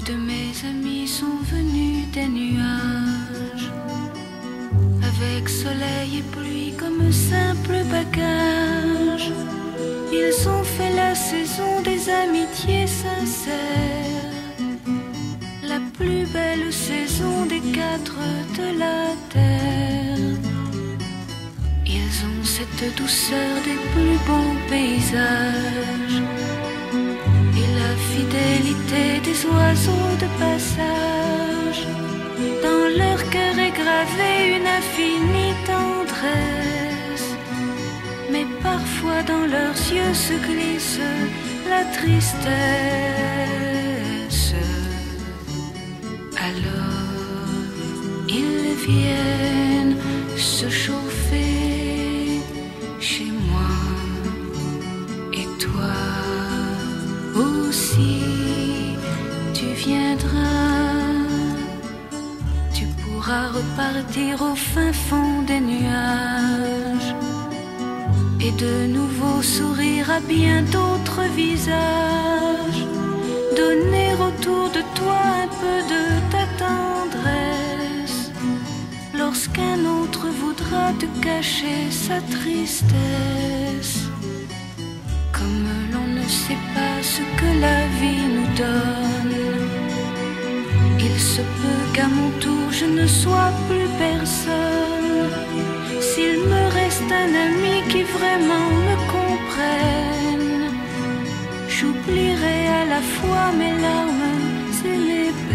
de mes amis sont venus des nuages, avec soleil et pluie comme simple bagage. Ils ont fait la saison des amitiés sincères, la plus belle saison des quatre de la terre. Ils ont cette douceur des plus beaux paysages et la fidélité des oiseaux de passage. Dans leur cœur est gravée une infinie tendresse, mais parfois dans leurs yeux se glisse la tristesse. Alors ils viennent se chauffer chez moi, et toi aussi tu viendras. Tu pourras repartir au fin fond des nuages et de nouveau sourire à bien d'autres visages, donner autour de toi un peu de ta tendresse lorsqu'un autre voudra te cacher sa tristesse. Comme l'on ne sait pas ce que la vie nous donne, il se peut qu'à mon tour je ne sois plus personne. S'il me reste un ami qui vraiment me comprenne, j'oublierai à la fois mes larmes et mes